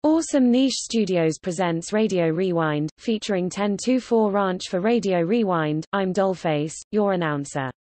Awesome Niche Studios presents Radio Rewind, featuring 1024 Ranch for Radio Rewind. I'm Dollface, your announcer.